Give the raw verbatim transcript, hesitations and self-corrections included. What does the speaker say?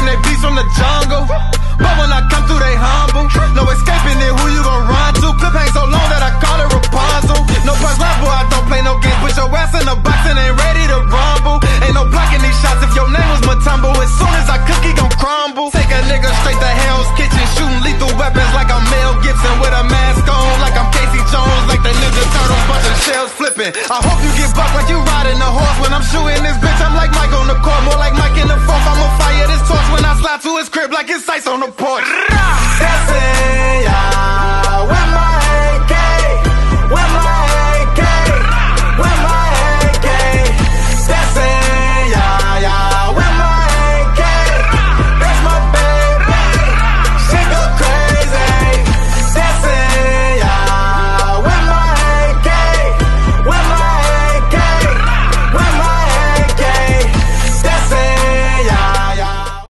claim they beats from the jungle, but when I come through they humble. No escaping it, who you gon' run to? Clip hang so long that I call it Rapunzel. No punch rap, boy, I don't play no games. Put your ass in the box and ain't ready to rumble. Ain't no blocking these shots if your name was Matumbo. As soon as I cook, he gon' crumble. Take a nigga straight to Hell's Kitchen, shooting lethal weapons like I'm Mel Gibson with a mask on, like I'm Casey Jones, like the Ninja Turtles, bunch of shells flipping. I hope you get bucked like you riding a horse. When I'm shooting this bitch, I'm like Mike on the court, more like Mike in the fourth. I'ma fire this torch when I slide to his crib like it's ice on the porch. That's it.